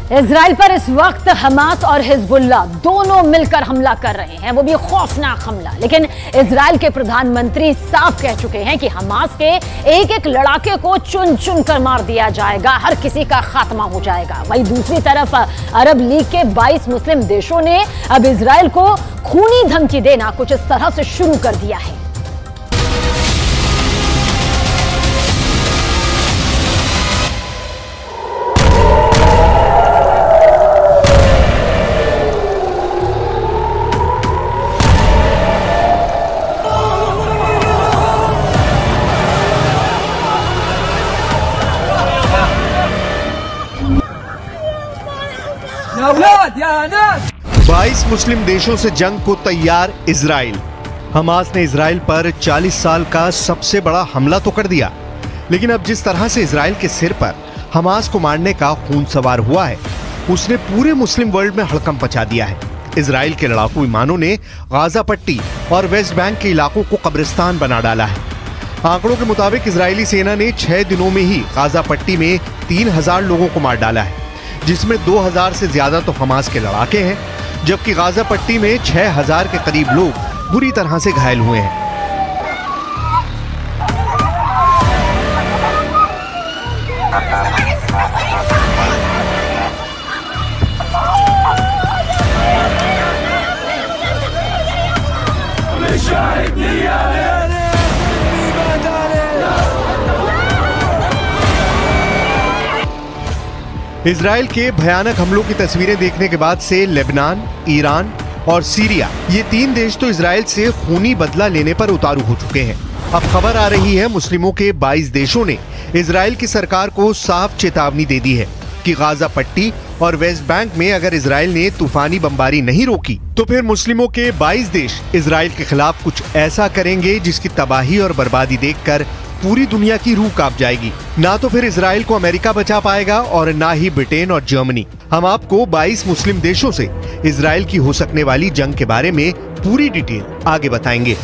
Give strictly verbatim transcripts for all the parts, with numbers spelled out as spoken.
Israel पर इस वक्त हमास और हिजबुल्लाह दोनों मिलकर हमला कर रहे हैं, वो भी खौफनाक हमला। लेकिन इजराइल के प्रधानमंत्री साफ कह चुके हैं कि हमास के एक एक लड़ाके को चुन चुन कर मार दिया जाएगा, हर किसी का खात्मा हो जाएगा। वहीं दूसरी तरफ अरब लीग के बाईस मुस्लिम देशों ने अब इजराइल को खूनी धमकी देना कुछ इस तरह से शुरू कर दिया है। बाईस मुस्लिम देशों से जंग को तैयार इजराइल। हमास ने इजराइल पर चालीस साल का सबसे बड़ा हमला तो कर दिया, लेकिन अब जिस तरह से इजराइल के सिर पर हमास को मारने का खून सवार हुआ है, उसने पूरे मुस्लिम वर्ल्ड में हड़कंप मचा दिया है। इजराइल के लड़ाकू विमानों ने गाजा पट्टी और वेस्ट बैंक के इलाकों को कब्रिस्तान बना डाला है। आंकड़ों के मुताबिक इजरायली सेना ने छह दिनों में ही गाजा पट्टी में तीन हजार लोगों को मार डाला है, जिसमें दो हजार से ज्यादा तो हमास के लड़ाके हैं, जबकि गाजा पट्टी में छह हजार के करीब लोग बुरी तरह से घायल हुए हैं। इजराइल के भयानक हमलों की तस्वीरें देखने के बाद से लेबनान, ईरान और सीरिया, ये तीन देश तो इजराइल से खूनी बदला लेने पर उतारू हो चुके हैं। अब खबर आ रही है मुस्लिमों के बाईस देशों ने इजराइल की सरकार को साफ चेतावनी दे दी है कि गाजा पट्टी और वेस्ट बैंक में अगर इजराइल ने तूफानी बमबारी नहीं रोकी तो फिर मुस्लिमों के बाईस देश इजराइल के खिलाफ कुछ ऐसा करेंगे जिसकी तबाही और बर्बादी देखकर पूरी दुनिया की रूह कांप जाएगी। ना तो फिर इजराइल को अमेरिका बचा पाएगा और ना ही ब्रिटेन और जर्मनी। हम आपको बाईस मुस्लिम देशों से इजराइल की हो सकने वाली जंग के बारे में पूरी डिटेल आगे बताएंगे।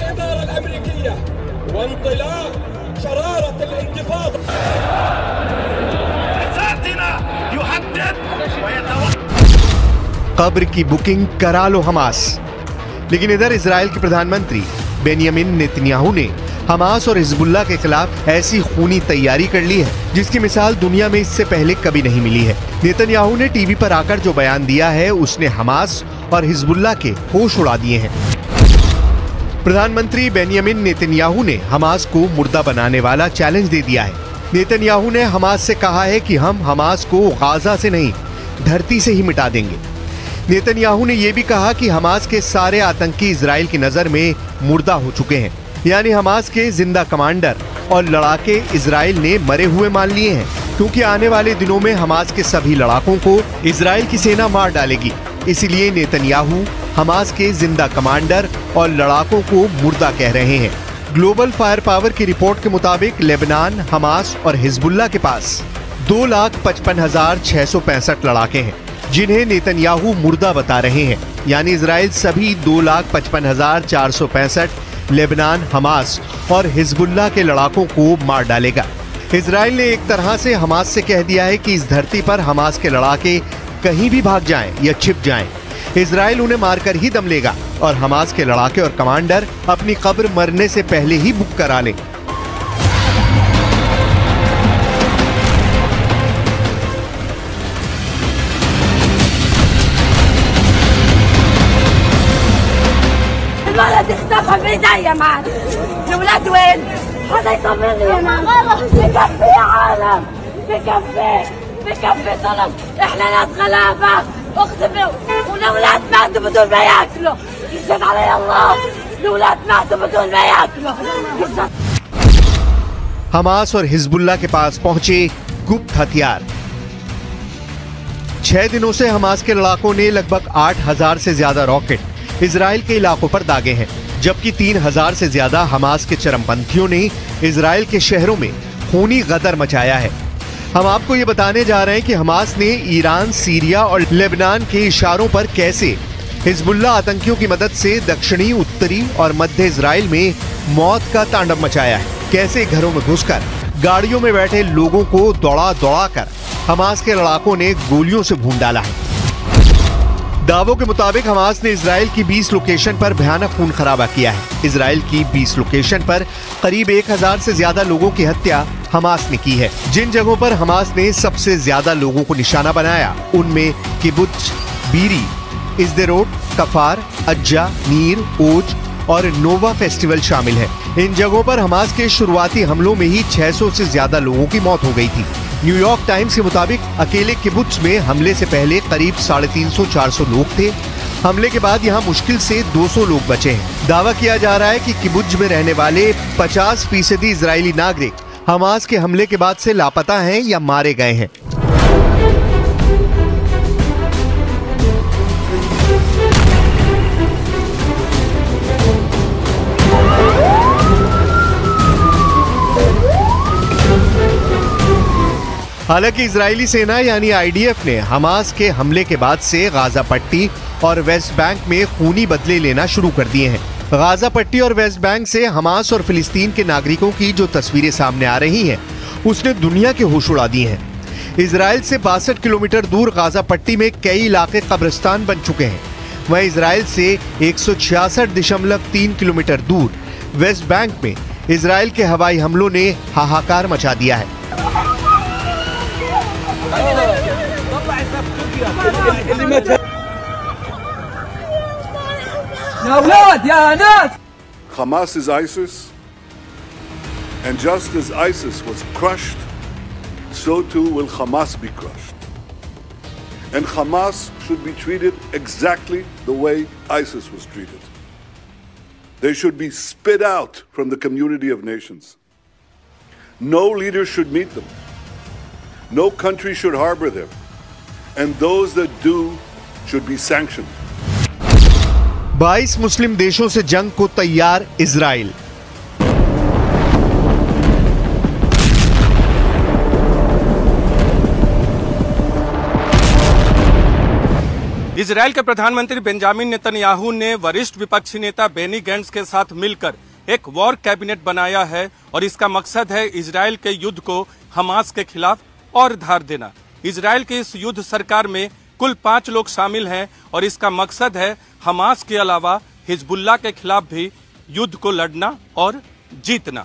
कब्र की बुकिंग करा लो हमास। लेकिन इधर इजराइल के प्रधानमंत्री बेंयामिन नेतन्याहू ने हमास और हिजबुल्लाह के खिलाफ ऐसी खूनी तैयारी कर ली है जिसकी मिसाल दुनिया में इससे पहले कभी नहीं मिली है। नेतन्याहू ने टीवी पर आकर जो बयान दिया है, उसने हमास और हिजबुल्लाह के होश उड़ा दिए हैं। प्रधानमंत्री बेंयामिन नेतन्याहू ने हमास को मुर्दा बनाने वाला चैलेंज दे दिया है। नेतन्याहू ने हमास से कहा है कि हम हमास को गाजा से नहीं, धरती से ही मिटा देंगे। नेतन्याहू ने यह भी कहा कि हमास के सारे आतंकी इजराइल की नजर में मुर्दा हो चुके हैं, यानी हमास के जिंदा कमांडर और लड़ाके इजराइल ने मरे हुए मान लिए हैं, क्योंकि आने वाले दिनों में हमास के सभी लड़ाकों को इजराइल की सेना मार डालेगी। इसीलिए नेतन्याहू हमास के जिंदा कमांडर और लड़ाकों को मुर्दा कह रहे हैं। ग्लोबल फायर पावर की रिपोर्ट के मुताबिक लेबनान, हमास और हिजबुल्लाह के पास दो लाख पचपन हजार छह सौ पैंसठ लड़ाके हैं, जिन्हें नेतन्याहू मुर्दा बता रहे हैं। यानी इजराइल सभी दो लाख पचपन हजार चार सौ पैंसठ लेबनान, हमास और हिजबुल्लाह के लड़ाकों को मार डालेगा। इजराइल ने एक तरह से हमास से कह दिया है कि इस धरती पर हमास के लड़ाके कहीं भी भाग जाएं या छिप जाएं, इजराइल उन्हें मारकर ही दम लेगा और हमास के लड़ाके और कमांडर अपनी कब्र मरने से पहले ही बुक करा लें। الولد اختفى بايديا معنا. الولاد وين؟ هذا يطمني يا ماما. بكفي يا عالم، بكفي بكفي طلب. احنا ناس غلابه، اقسم والاولاد ماتوا بدون ما ياكلوا. يشهد علي الله، الاولاد ماتوا بدون ما ياكلوا. हमास और हिजबुल्लाह के पास पहुंचे गुप्त हथियार। छह दिनों से हमास के लड़ाकों ने लगभग आठ हजार से ज्यादा रॉकेट इजराइल के इलाकों पर दागे हैं, जबकि तीन हजार से ज्यादा हमास के चरमपंथियों ने इजराइल के शहरों में खूनी गदर मचाया है। हम आपको ये बताने जा रहे हैं कि हमास ने ईरान, सीरिया और लेबनान के इशारों पर कैसे हिजबुल्लाह आतंकियों की मदद से दक्षिणी, उत्तरी और मध्य इजराइल में मौत का तांडव मचाया है, कैसे घरों में घुसकर गाड़ियों में बैठे लोगों को दौड़ा दौड़ा कर हमास के लड़ाकों ने गोलियों से भून डाला है। दावों के मुताबिक हमास ने इजराइल की बीस लोकेशन पर भयानक खून खराबा किया है। इजराइल की बीस लोकेशन पर करीब एक हजार से ज्यादा लोगों की हत्या हमास ने की है। जिन जगहों पर हमास ने सबसे ज्यादा लोगों को निशाना बनाया उनमें किबुत्ज, बीरी, इस्देरोट, कफार, अज्जा, नीर, ओज और नोवा फेस्टिवल शामिल है। इन जगहों पर हमास के शुरुआती हमलों में ही छह सौ से ज्यादा लोगों की मौत हो गई थी। न्यूयॉर्क टाइम्स के मुताबिक अकेले किबुत्ज में हमले से पहले करीब साढ़े तीन सौ चार सौ लोग थे। हमले के बाद यहाँ मुश्किल से दो सौ लोग बचे हैं। दावा किया जा रहा है कि किबुत्ज में रहने वाले पचास फीसदी इजरायली नागरिक हमास के हमले के बाद से लापता हैं या मारे गए हैं। हालांकि इजरायली सेना यानी आई डी एफ ने हमास के हमले के बाद से गाजा पट्टी और वेस्ट बैंक में खूनी बदले लेना शुरू कर दिए हैं। गाजा पट्टी और वेस्ट बैंक से हमास और फिलिस्तीन के नागरिकों की जो तस्वीरें सामने आ रही हैं, उसने दुनिया के होश उड़ा दिए हैं। इजराइल से बासठ किलोमीटर दूर गाजा पट्टी में कई इलाके कब्रिस्तान बन चुके हैं। वहीं इजराइल से एक सौ छियासठ दशमलव तीन किलोमीटर दूर वेस्ट बैंक में इजराइल के हवाई हमलों ने हाहाकार मचा दिया है। Hamas is ISIS, and just as ISIS was crushed, so too will Hamas be crushed. And Hamas should be treated exactly the way ISIS was treated. They should be spit out from the community of nations. No leader should meet them. No country should harbor them. And those that do should be sanctioned. बाईस मुस्लिम देशों से जंग को तैयार Israel. Israel के प्रधानमंत्री Benjamin Netanyahu ने वरिष्ठ विपक्षी नेता बेनी गैंट्स के साथ मिलकर एक वॉर कैबिनेट बनाया है और इसका मकसद है इजराइल के युद्ध को हमास के खिलाफ और धार देना। इजराइल के इस युद्ध सरकार में कुल पांच लोग शामिल हैं और इसका मकसद है हमास के अलावा हिजबुल्लाह के खिलाफ भी युद्ध को लड़ना और जीतना।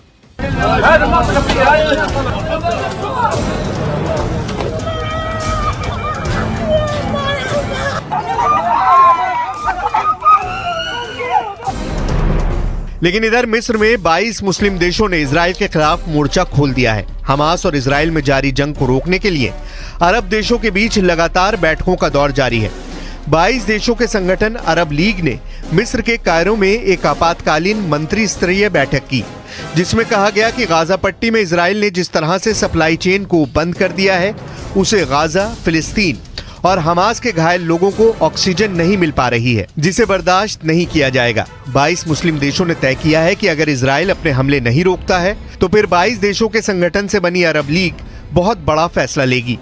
लेकिन इधर मिस्र में बाईस मुस्लिम देशों ने इजराइल के खिलाफ मोर्चा खोल दिया है। हमास और इजराइल में जारी जंग को रोकने के लिए अरब देशों के बीच लगातार बैठकों का दौर जारी है। बाईस देशों के संगठन अरब लीग ने मिस्र के कायरो में एक आपातकालीन मंत्री स्तरीय बैठक की, जिसमें कहा गया कि गाजा पट्टी में इजराइल ने जिस तरह से सप्लाई चेन को बंद कर दिया है, उसे गाजा, फिलिस्तीन और हमास के घायल लोगों को ऑक्सीजन नहीं मिल पा रही है, जिसे बर्दाश्त नहीं किया जाएगा। बाईस मुस्लिम देशों ने तय किया है कि अगर इजराइल अपने हमले नहीं रोकता है तो फिर बाईस देशों के संगठन से बनी अरब लीग बहुत बड़ा फैसला लेगी।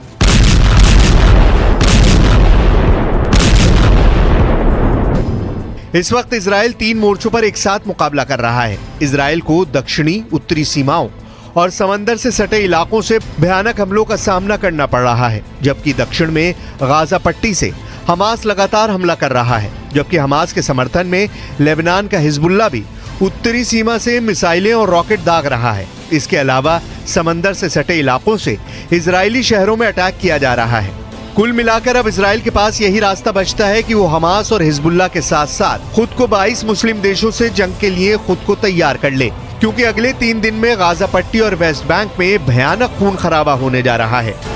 इस वक्त इजराइल तीन मोर्चों पर एक साथ मुकाबला कर रहा है। इजराइल को दक्षिणी, उत्तरी सीमाओं और समंदर से सटे इलाकों से भयानक हमलों का सामना करना पड़ रहा है, जबकि दक्षिण में गाजा पट्टी से हमास लगातार हमला कर रहा है, जबकि हमास के समर्थन में लेबनान का हिजबुल्लाह भी उत्तरी सीमा से मिसाइलें और रॉकेट दाग रहा है। इसके अलावा समंदर से सटे इलाकों से इजरायली शहरों में अटैक किया जा रहा है। कुल मिलाकर अब इजराइल के पास यही रास्ता बचता है कि वो हमास और हिजबुल्लाह के साथ साथ खुद को बाईस मुस्लिम देशों से जंग के लिए खुद को तैयार कर ले, क्योंकि अगले तीन दिन में गाजा पट्टी और वेस्ट बैंक में भयानक खून खराबा होने जा रहा है।